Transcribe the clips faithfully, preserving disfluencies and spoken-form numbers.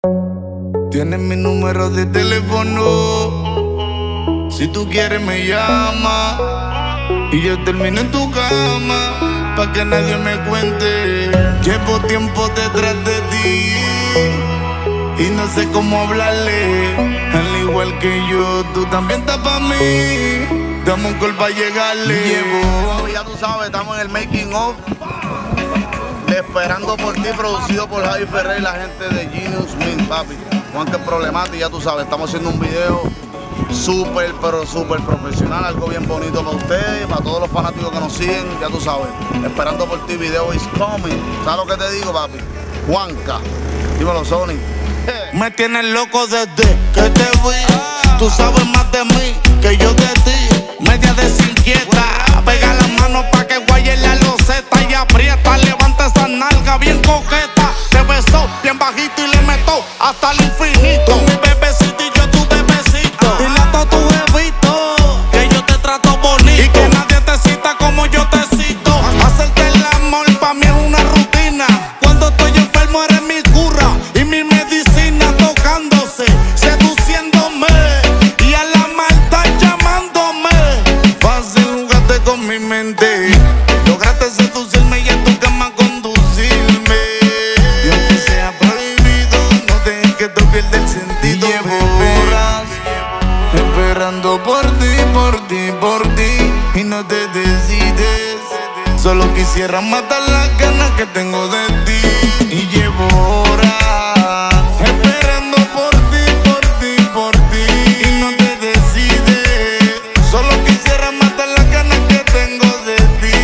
Tienes mi número de teléfono. Si tú quieres me llama y yo termino en tu cama, pa' que nadie me cuente. Llevo tiempo detrás de ti y no sé cómo hablarle. Al igual que yo, tú también estás pa' mí. Dame un call pa' llegarle. Llevo, ya tú sabes, estamos en el making of de Esperando por Ti, producido por Javi Ferrer y la gente de Genius Mint, papi. Juanca Problemática, ya tú sabes, estamos haciendo un video súper, pero súper profesional, algo bien bonito para ustedes, para todos los fanáticos que nos siguen, ya tú sabes. Esperando por Ti, video is coming. ¿Sabes lo que te digo, papi? Juanca, dímelo, Sony. Me tienes loco desde que te vi. Tú sabes más de mí que yo de ti. Media desinquieta, pega las manos pa' que guaye la loseta y aprieta. Levanta esa nalga bien coqueta. Te besó bien bajito y le meto hasta el infinito. Con mi bebecito y yo tu bebecito. Dile a todo tu jevito que yo te trato bonito y que nadie te cita como yo te cito. Hacerte el amor pa' mí es una rutina. Cuando estoy enfermo eres mi cura y mi medicina, tocándose, seduciéndome y a la maldad llamándome. Fácil jugaste con mi mente, lograste seducirme y a tu cama conducirme. Y aunque sea prohibido, no dejes que te pierda el sentido. Llevo horas esperando por ti, por ti, por ti y no te decides. Solo quisiera matar las ganas que tengo de ti. Y llevo horas esperando por ti, por ti, por ti y no te decides. Solo quisiera matar las ganas que tengo de ti.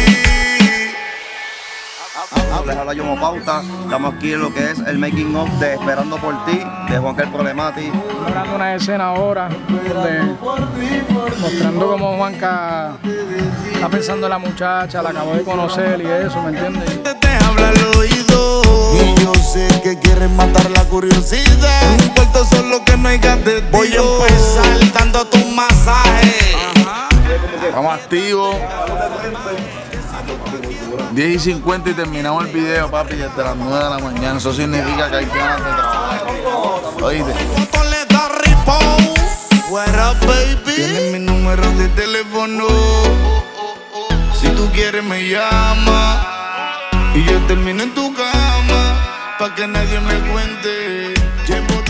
Les habla Yomo Pauta, estamos aquí en lo que es el making of de Esperando por Ti, de Juanca Problemática. Mostrando una escena ahora donde, mostrando cómo Juanca está pensando en la muchacha, la acabó de conocer y eso, ¿me entiendes? Te, te habla al oído y yo sé que quieres matar la curiosidad. No importa solo que no haya de ti. Voy a empezar dándote un masaje. Vamos activos. diez y cincuenta y terminamos el video, papi, desde las nueve de la mañana. Eso significa que hay ganas de trabajar. Oíste. Tienes mi número de teléfono. Si tú quieres me llama y yo termino en tu cama, pa' que nadie me cuente. Llevo